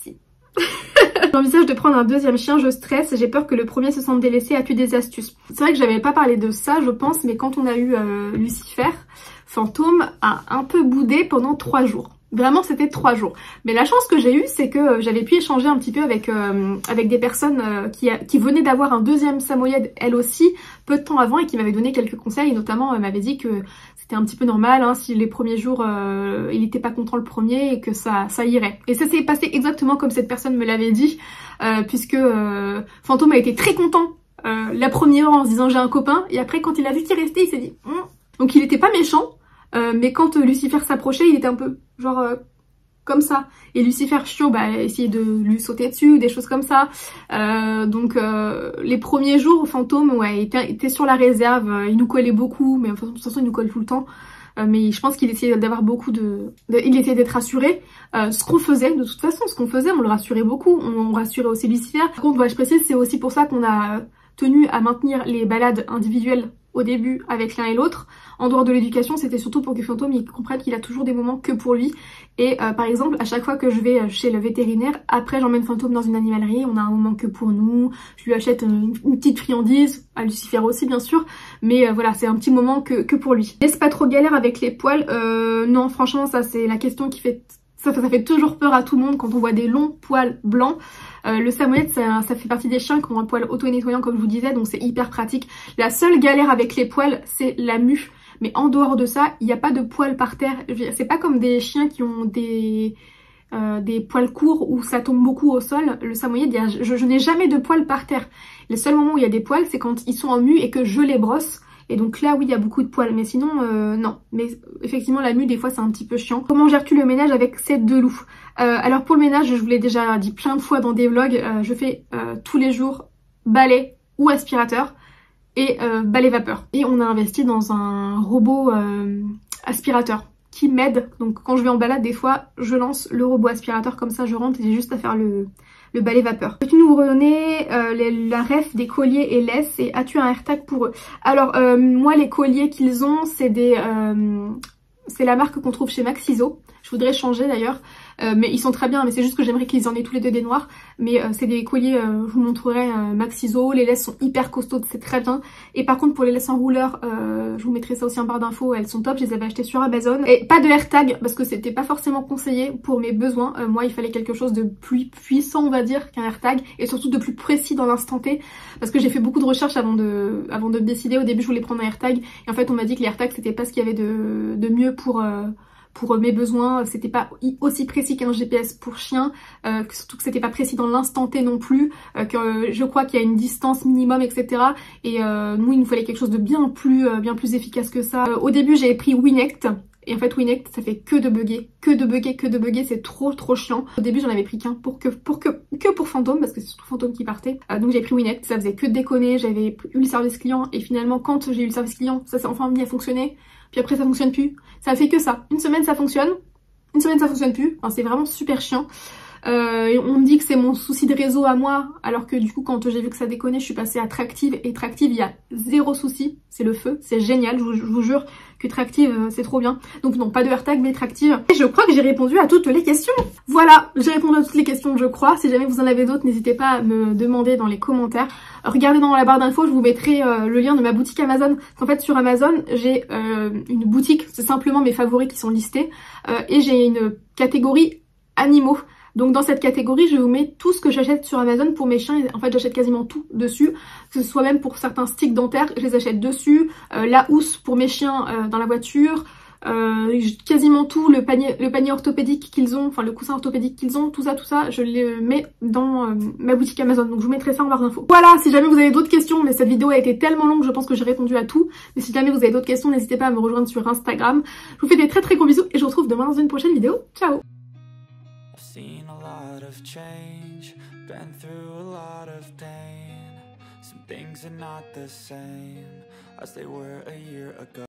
J'envisage de prendre un deuxième chien, je stresse, j'ai peur que le premier se sente délaissé, as-tu des astuces? C'est vrai que j'avais pas parlé de ça, je pense, mais quand on a eu euh, Lucifer, Fantôme a un peu boudé pendant trois jours. Vraiment, c'était trois jours. Mais la chance que j'ai eue, c'est que euh, j'avais pu échanger un petit peu avec euh, avec des personnes euh, qui, a, qui venaient d'avoir un deuxième samoyède, elles aussi, peu de temps avant, et qui m'avaient donné quelques conseils. Et notamment, elle m'avait dit que c'était un petit peu normal, hein, si les premiers jours, euh, il n'était pas content le premier, et que ça, ça irait. Et ça s'est passé exactement comme cette personne me l'avait dit, euh, puisque euh, Fantôme a été très content euh, la première en se disant j'ai un copain, et après quand il a vu qu'il restait, il s'est dit hm. Donc il était pas méchant. Euh, mais quand euh, Lucifer s'approchait, il était un peu genre euh, comme ça. Et Lucifer chiot, bah, essayait de lui sauter dessus, des choses comme ça. Euh, donc euh, les premiers jours, Fantôme, ouais, il était, était sur la réserve. Euh, il nous collait beaucoup, mais enfin, de toute façon, il nous colle tout le temps. Euh, mais je pense qu'il essayait d'avoir beaucoup de... de... Il essayait d'être rassuré. Euh, ce qu'on faisait, de toute façon, ce qu'on faisait, on le rassurait beaucoup. On, on rassurait aussi Lucifer. Par contre, ouais, je précise, c'est aussi pour ça qu'on a tenu à maintenir les balades individuelles au début avec l'un et l'autre. En dehors de l'éducation, c'était surtout pour que Fantôme il comprenne qu'il a toujours des moments que pour lui. Et euh, par exemple, à chaque fois que je vais chez le vétérinaire, après j'emmène Fantôme dans une animalerie, on a un moment que pour nous, je lui achète une, une petite friandise, à Lucifer aussi bien sûr, mais euh, voilà, c'est un petit moment que, que pour lui. Est-ce pas trop galère avec les poils? euh, Non, franchement, ça c'est la question qui fait... Ça, ça fait toujours peur à tout le monde quand on voit des longs poils blancs. Euh, le samoyède, ça, ça fait partie des chiens qui ont un poil auto-nettoyant comme je vous disais, donc c'est hyper pratique. La seule galère avec les poils, c'est la mue. Mais en dehors de ça, il n'y a pas de poils par terre. C'est pas comme des chiens qui ont des, euh, des poils courts où ça tombe beaucoup au sol. Le samoyède, je, je n'ai jamais de poils par terre. Le seul moment où il y a des poils, c'est quand ils sont en mue et que je les brosse. Et donc là, oui, il y a beaucoup de poils. Mais sinon, euh, non. Mais effectivement, la mue, des fois, c'est un petit peu chiant. Comment gères-tu le ménage avec ces deux loups? euh, Alors pour le ménage, je vous l'ai déjà dit plein de fois dans des vlogs, euh, je fais euh, tous les jours balai ou aspirateur. Et euh, balai vapeur. Et on a investi dans un robot euh, aspirateur qui m'aide. Donc quand je vais en balade, des fois, je lance le robot aspirateur, comme ça je rentre et j'ai juste à faire le, le balai vapeur. Peux-tu nous redonner euh, les, la ref des colliers et laisses et as-tu un AirTag pour eux? Alors euh, moi les colliers qu'ils ont, c'est des... Euh, c'est la marque qu'on trouve chez Maxiso. Je voudrais changer d'ailleurs. Euh, mais ils sont très bien, mais c'est juste que j'aimerais qu'ils en aient tous les deux des noirs. Mais euh, c'est des colliers, euh, je vous montrerai, euh, Maxiso. Les laisses sont hyper costaudes, c'est très bien. Et par contre pour les laisses en rouleur, euh, je vous mettrai ça aussi en barre d'infos, elles sont top. Je les avais achetées sur Amazon. Et pas de AirTag parce que c'était pas forcément conseillé pour mes besoins. Euh, moi il fallait quelque chose de plus puissant on va dire qu'un AirTag. Et surtout de plus précis dans l'instant T. Parce que j'ai fait beaucoup de recherches avant de, avant de me décider. Au début je voulais prendre un AirTag. Et en fait on m'a dit que les AirTags c'était pas ce qu'il y avait de, de mieux pour... Euh, pour mes besoins, c'était pas aussi précis qu'un G P S pour chien, euh, surtout que c'était pas précis dans l'instant T non plus, euh, que euh, je crois qu'il y a une distance minimum, et cetera. Et euh, nous, il nous fallait quelque chose de bien plus, euh, bien plus efficace que ça. Euh, au début, j'avais pris Winect, et en fait, Winect, ça fait que de bugger, que de bugger, que de bugger, c'est trop, trop chiant. Au début, j'en avais pris qu'un pour que, pour que, que pour Fantôme, parce que c'est surtout Fantôme qui partait. Euh, donc j'ai pris Winect, ça faisait que de déconner, j'avais eu le service client, et finalement, quand j'ai eu le service client, ça s'est enfin mis à fonctionner. Puis après ça fonctionne plus. Ça fait que ça. Une semaine ça fonctionne, une semaine ça fonctionne plus. Enfin, c'est vraiment super chiant. Euh, on me dit que c'est mon souci de réseau à moi, alors que du coup quand j'ai vu que ça déconnait, je suis passée à Tractive. Et Tractive, il y a zéro souci, c'est le feu, c'est génial, je vous, je vous jure que Tractive c'est trop bien. Donc non, pas de AirTag mais Tractive. Et je crois que j'ai répondu à toutes les questions. Voilà, j'ai répondu à toutes les questions je crois. Si jamais vous en avez d'autres, n'hésitez pas à me demander dans les commentaires. Regardez dans la barre d'infos, je vous mettrai euh, le lien de ma boutique Amazon. En fait sur Amazon, j'ai euh, une boutique, c'est simplement mes favoris qui sont listés. Euh, et j'ai une catégorie animaux. Donc dans cette catégorie, je vous mets tout ce que j'achète sur Amazon pour mes chiens. En fait, j'achète quasiment tout dessus, que ce soit même pour certains sticks dentaires, je les achète dessus. Euh, la housse pour mes chiens euh, dans la voiture. Euh, quasiment tout, le panier, le panier orthopédique qu'ils ont, enfin le coussin orthopédique qu'ils ont, tout ça, tout ça, je les mets dans euh, ma boutique Amazon. Donc je vous mettrai ça en barre d'infos. Voilà, si jamais vous avez d'autres questions, mais cette vidéo a été tellement longue, je pense que j'ai répondu à tout. Mais si jamais vous avez d'autres questions, n'hésitez pas à me rejoindre sur Instagram. Je vous fais des très très gros bisous et je vous retrouve demain dans une prochaine vidéo. Ciao! Seen a lot of change, been through a lot of pain. Some things are not the same as they were a year ago.